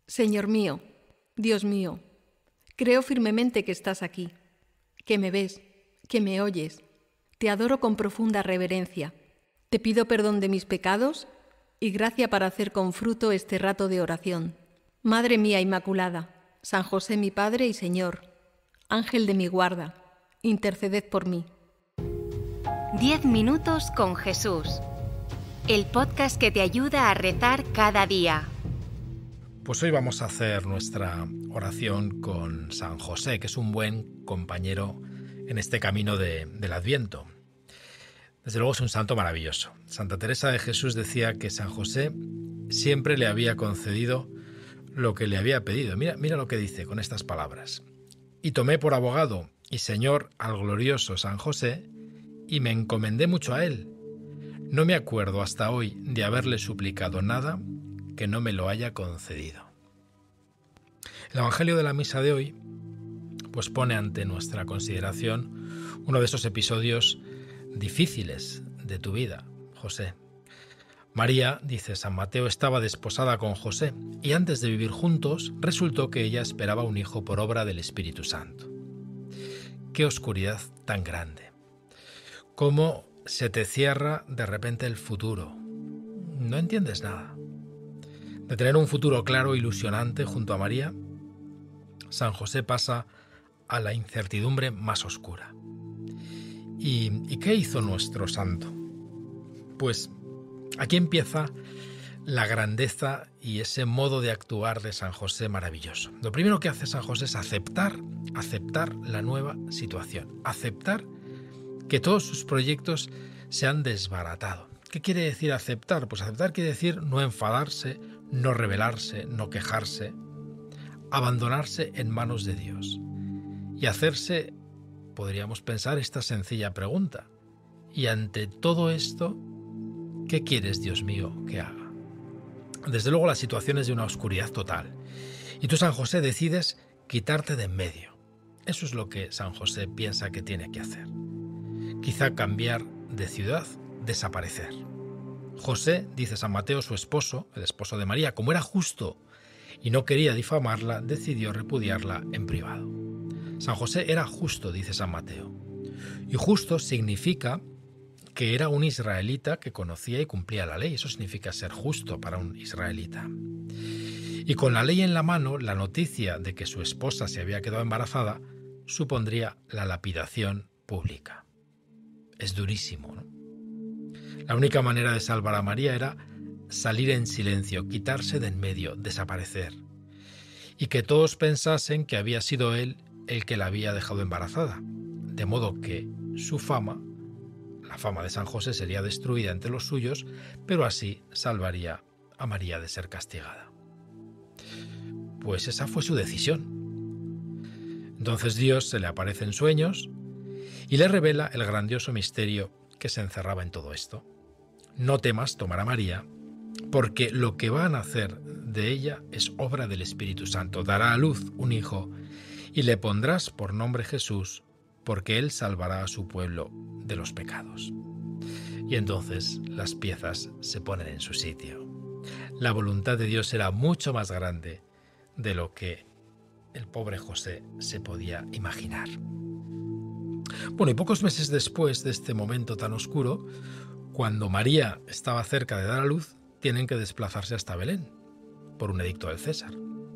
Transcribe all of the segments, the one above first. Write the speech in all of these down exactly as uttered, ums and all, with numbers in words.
Señor mío, Dios mío, creo firmemente que estás aquí, que me ves, que me oyes. Te adoro con profunda reverencia. Te pido perdón de mis pecados y gracia para hacer con fruto este rato de oración. Madre mía Inmaculada, San José mi Padre y Señor, Ángel de mi guarda, interceded por mí. Diez minutos con Jesús. El podcast que te ayuda a rezar cada día. Pues hoy vamos a hacer nuestra oración con San José, que es un buen compañero en este camino de, del Adviento. Desde luego es un santo maravilloso. Santa Teresa de Jesús decía que San José siempre le había concedido lo que le había pedido. Mira, mira lo que dice con estas palabras. Y tomé por abogado y señor al glorioso San José y me encomendé mucho a él. No me acuerdo hasta hoy de haberle suplicado nada que no me lo haya concedido. El Evangelio de la Misa de hoy pues pone ante nuestra consideración uno de esos episodios difíciles de tu vida, José. María, dice San Mateo, estaba desposada con José y antes de vivir juntos resultó que ella esperaba un hijo por obra del Espíritu Santo. ¡Qué oscuridad tan grande! ¿Cómo se te cierra de repente el futuro? No entiendes nada. De tener un futuro claro e ilusionante junto a María, San José pasa a la incertidumbre más oscura. ¿Y, ¿y qué hizo nuestro santo? Pues aquí empieza la grandeza y ese modo de actuar de San José maravilloso. Lo primero que hace San José es aceptar, aceptar la nueva situación, aceptar que todos sus proyectos se han desbaratado. ¿Qué quiere decir aceptar? Pues aceptar quiere decir no enfadarse, no rebelarse, no quejarse, abandonarse en manos de Dios y hacerse, podríamos pensar, esta sencilla pregunta. Y ante todo esto, ¿qué quieres, Dios mío, que haga? Desde luego la situación es de una oscuridad total y tú, San José, decides quitarte de en medio. Eso es lo que San José piensa que tiene que hacer. Quizá cambiar de ciudad, desaparecer. José, dice San Mateo, su esposo, el esposo de María, como era justo y no quería difamarla, decidió repudiarla en privado. San José era justo, dice San Mateo. Y justo significa que era un israelita que conocía y cumplía la ley. Eso significa ser justo para un israelita. Y con la ley en la mano, la noticia de que su esposa se había quedado embarazada supondría la lapidación pública. Es durísimo, ¿no? La única manera de salvar a María era salir en silencio, quitarse de en medio, desaparecer. Y que todos pensasen que había sido él el que la había dejado embarazada. De modo que su fama, la fama de San José, sería destruida entre los suyos, pero así salvaría a María de ser castigada. Pues esa fue su decisión. Entonces Dios se le aparece en sueños y le revela el grandioso misterio que se encerraba en todo esto. No temas tomar a María, porque lo que va a nacer de ella es obra del Espíritu Santo. Dará a luz un hijo y le pondrás por nombre Jesús, porque él salvará a su pueblo de los pecados. Y entonces las piezas se ponen en su sitio. La voluntad de Dios era mucho más grande de lo que el pobre José se podía imaginar. Bueno, y pocos meses después de este momento tan oscuro, cuando María estaba cerca de dar a luz, tienen que desplazarse hasta Belén, por un edicto del César.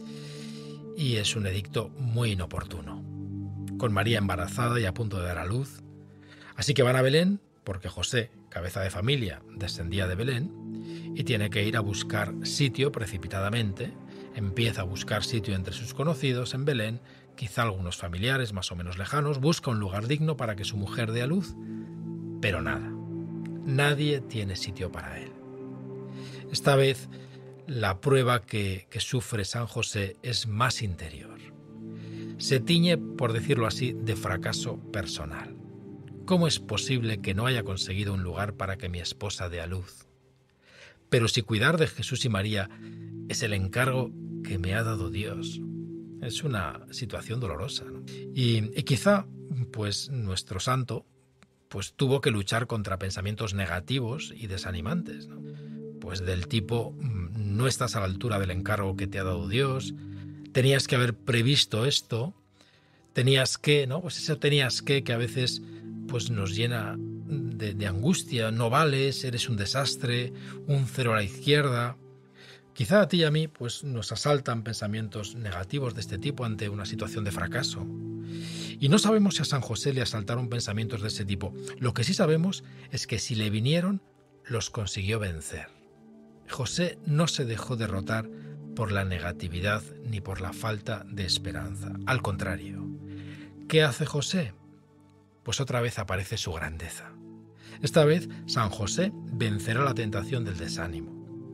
Y es un edicto muy inoportuno, con María embarazada y a punto de dar a luz. Así que van a Belén, porque José, cabeza de familia, descendía de Belén, y tiene que ir a buscar sitio precipitadamente. Empieza a buscar sitio entre sus conocidos en Belén, quizá algunos familiares más o menos lejanos, busca un lugar digno para que su mujer dé a luz, pero nada, nadie tiene sitio para él. Esta vez la prueba que, que sufre San José es más interior. Se tiñe, por decirlo así, de fracaso personal. ¿Cómo es posible que no haya conseguido un lugar para que mi esposa dé a luz? Pero si cuidar de Jesús y María es el encargo que me ha dado Dios, es una situación dolorosa, ¿no? Y, y quizá, pues, nuestro santo pues tuvo que luchar contra pensamientos negativos y desanimantes, ¿no? Pues del tipo, no estás a la altura del encargo que te ha dado Dios, tenías que haber previsto esto, tenías que, ¿no? Pues eso tenías que, que a veces pues nos llena de, de angustia, no vales, eres un desastre, un cero a la izquierda. Quizá a ti y a mí pues nos asaltan pensamientos negativos de este tipo ante una situación de fracaso. Y no sabemos si a San José le asaltaron pensamientos de ese tipo. Lo que sí sabemos es que si le vinieron, los consiguió vencer. José no se dejó derrotar por la negatividad ni por la falta de esperanza. Al contrario, ¿qué hace José? Pues otra vez aparece su grandeza. Esta vez San José vencerá la tentación del desánimo.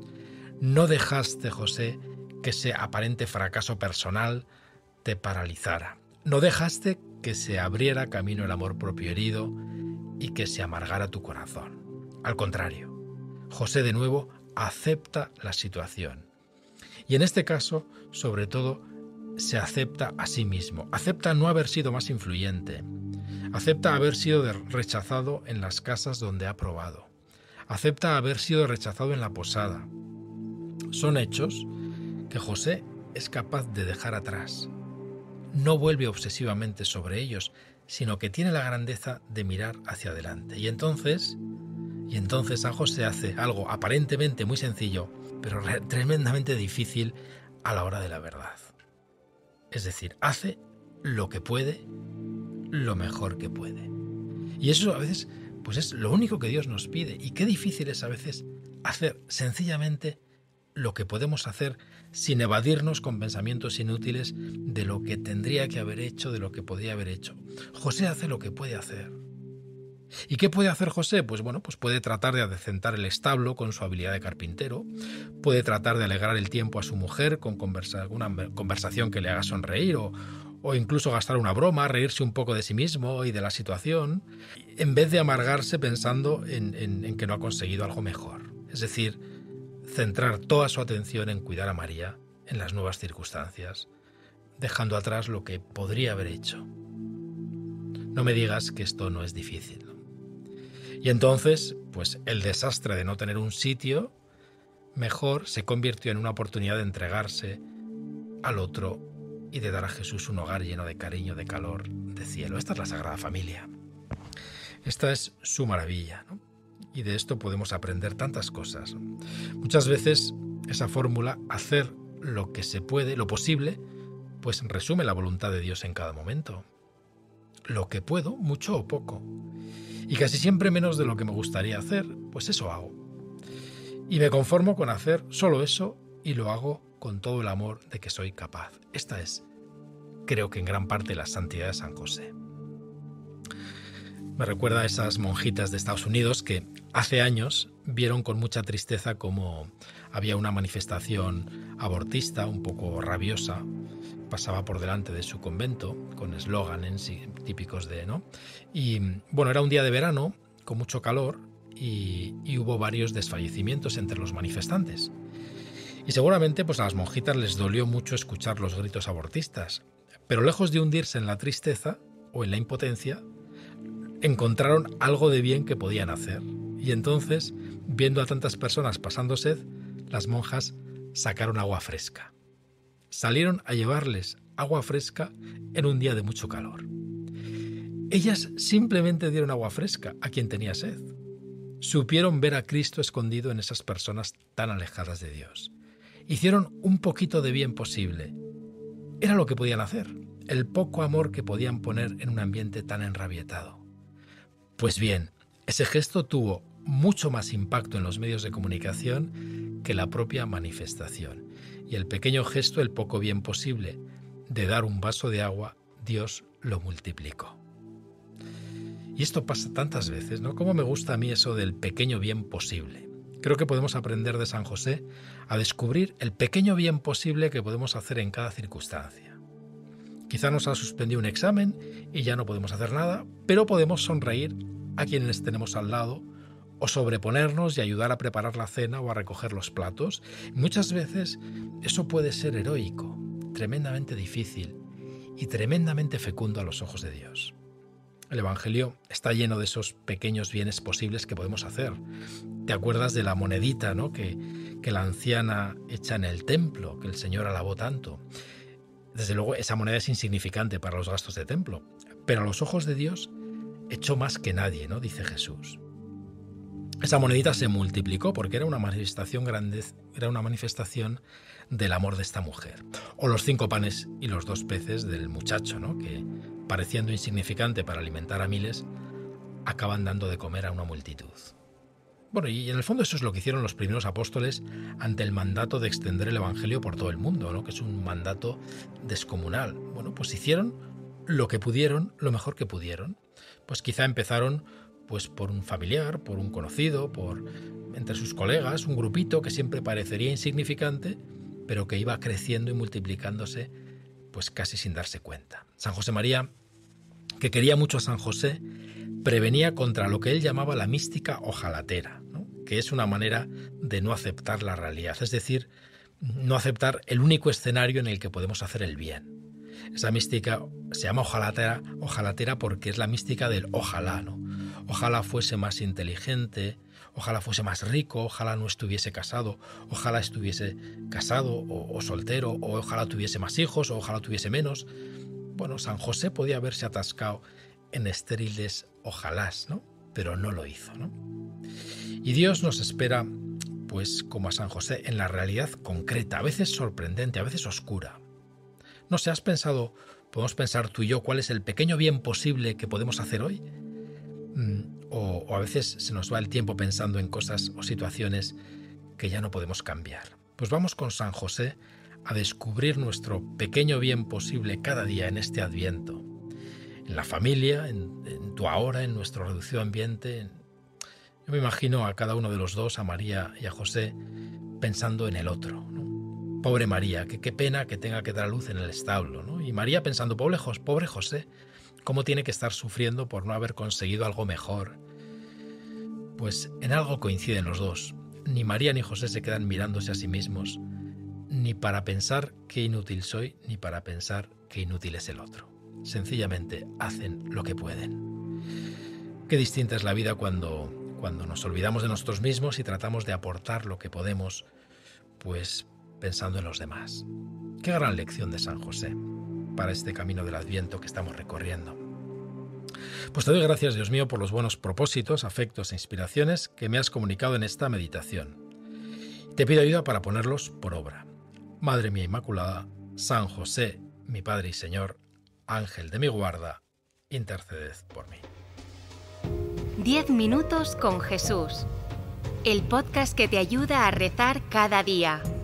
No dejaste, José, que ese aparente fracaso personal te paralizara. No dejaste que se abriera camino el amor propio herido y que se amargara tu corazón. Al contrario, José de nuevo acepta la situación. Y en este caso, sobre todo, se acepta a sí mismo. Acepta no haber sido más influyente. Acepta haber sido rechazado en las casas donde ha probado. Acepta haber sido rechazado en la posada. Son hechos que José es capaz de dejar atrás. No vuelve obsesivamente sobre ellos, sino que tiene la grandeza de mirar hacia adelante. Y entonces, y entonces San José hace algo aparentemente muy sencillo, pero tremendamente difícil a la hora de la verdad. Es decir, hace lo que puede, lo mejor que puede. Y eso a veces pues es lo único que Dios nos pide. Y qué difícil es a veces hacer sencillamente lo que podemos hacer sin evadirnos con pensamientos inútiles de lo que tendría que haber hecho, de lo que podría haber hecho. José hace lo que puede hacer. ¿Y qué puede hacer José? Pues bueno, pues puede tratar de adecentar el establo con su habilidad de carpintero, puede tratar de alegrar el tiempo a su mujer con conversa, una conversación que le haga sonreír o, o incluso gastar una broma, reírse un poco de sí mismo y de la situación, en vez de amargarse pensando en, en, en que no ha conseguido algo mejor. Es decir, centrar toda su atención en cuidar a María en las nuevas circunstancias, dejando atrás lo que podría haber hecho. No me digas que esto no es difícil. Y entonces, pues el desastre de no tener un sitio mejor se convirtió en una oportunidad de entregarse al otro y de dar a Jesús un hogar lleno de cariño, de calor, de cielo. Esta es la Sagrada Familia. Esta es su maravilla, ¿no? Y de esto podemos aprender tantas cosas. Muchas veces esa fórmula, hacer lo que se puede, lo posible, pues resume la voluntad de Dios en cada momento. Lo que puedo, mucho o poco. Y casi siempre menos de lo que me gustaría hacer, pues eso hago. Y me conformo con hacer solo eso y lo hago con todo el amor de que soy capaz. Esta es, creo que en gran parte, la santidad de San José. Me recuerda a esas monjitas de Estados Unidos que hace años vieron con mucha tristeza cómo había una manifestación abortista un poco rabiosa, pasaba por delante de su convento con eslóganes típicos de, ¿no? Y bueno, era un día de verano con mucho calor y, y hubo varios desfallecimientos entre los manifestantes. Y seguramente pues a las monjitas les dolió mucho escuchar los gritos abortistas, pero lejos de hundirse en la tristeza o en la impotencia, encontraron algo de bien que podían hacer. Y entonces, viendo a tantas personas pasando sed, las monjas sacaron agua fresca. Salieron a llevarles agua fresca en un día de mucho calor. Ellas simplemente dieron agua fresca a quien tenía sed. Supieron ver a Cristo escondido en esas personas tan alejadas de Dios. Hicieron un poquito de bien posible. Era lo que podían hacer, el poco amor que podían poner en un ambiente tan enrabietado. Pues bien, ese gesto tuvo mucho más impacto en los medios de comunicación que la propia manifestación. Y el pequeño gesto, el poco bien posible, de dar un vaso de agua, Dios lo multiplicó. Y esto pasa tantas veces, ¿no? Cómo me gusta a mí eso del pequeño bien posible. Creo que podemos aprender de San José a descubrir el pequeño bien posible que podemos hacer en cada circunstancia. Quizá nos ha suspendido un examen y ya no podemos hacer nada, pero podemos sonreír a quienes tenemos al lado o sobreponernos y ayudar a preparar la cena o a recoger los platos. Muchas veces eso puede ser heroico, tremendamente difícil y tremendamente fecundo a los ojos de Dios. El Evangelio está lleno de esos pequeños bienes posibles que podemos hacer. te acuerdas de la monedita, ¿no? que, que la anciana echa en el templo, que el Señor alabó tanto. Desde luego, esa moneda es insignificante para los gastos de templo, pero a los ojos de Dios echó más que nadie, ¿no? Dice Jesús. Esa monedita se multiplicó porque era una manifestación grande, era una manifestación del amor de esta mujer. O los cinco panes y los dos peces del muchacho, ¿no? Que, pareciendo insignificante para alimentar a miles, acaban dando de comer a una multitud. Bueno, y en el fondo eso es lo que hicieron los primeros apóstoles ante el mandato de extender el Evangelio por todo el mundo, ¿no? Que es un mandato descomunal. Bueno, pues hicieron lo que pudieron, lo mejor que pudieron. Pues quizá empezaron pues por un familiar, por un conocido, por entre sus colegas, un grupito que siempre parecería insignificante, pero que iba creciendo y multiplicándose pues casi sin darse cuenta. San José María, que quería mucho a San José, prevenía contra lo que él llamaba la mística ojalatera, ¿no? Que es una manera de no aceptar la realidad, es decir, no aceptar el único escenario en el que podemos hacer el bien. Esa mística se llama ojalatera, ojalatera porque es la mística del ojalá, ¿no? Ojalá fuese más inteligente, ojalá fuese más rico, ojalá no estuviese casado, ojalá estuviese casado o, o soltero, o ojalá tuviese más hijos, o ojalá tuviese menos. Bueno, San José podía haberse atascado en estériles ojalás, ¿no? Pero no lo hizo, ¿no? Y Dios nos espera, pues como a San José, en la realidad concreta, a veces sorprendente, a veces oscura. No sé, ¿has pensado, podemos pensar tú y yo, cuál es el pequeño bien posible que podemos hacer hoy? O, o a veces se nos va el tiempo pensando en cosas o situaciones que ya no podemos cambiar. Pues vamos con San José a descubrir nuestro pequeño bien posible cada día en este Adviento. En la familia, en, en tu ahora, en nuestro reducido ambiente. Yo me imagino a cada uno de los dos, a María y a José, pensando en el otro, ¿no? Pobre María, que qué pena que tenga que dar a luz en el establo, ¿no? Y María pensando, pobre, pobre José, cómo tiene que estar sufriendo por no haber conseguido algo mejor. Pues en algo coinciden los dos. Ni María ni José se quedan mirándose a sí mismos, ni para pensar qué inútil soy, ni para pensar qué inútil es el otro. Sencillamente hacen lo que pueden. Qué distinta es la vida cuando, cuando nos olvidamos de nosotros mismos y tratamos de aportar lo que podemos, pues pensando en los demás. Qué gran lección de San José para este camino del Adviento que estamos recorriendo. Pues te doy gracias, Dios mío, por los buenos propósitos, afectos e inspiraciones que me has comunicado en esta meditación. Te pido ayuda para ponerlos por obra. Madre mía Inmaculada, San José, mi Padre y Señor, Ángel de mi guarda, interceded por mí. Diez minutos con Jesús. El podcast que te ayuda a rezar cada día.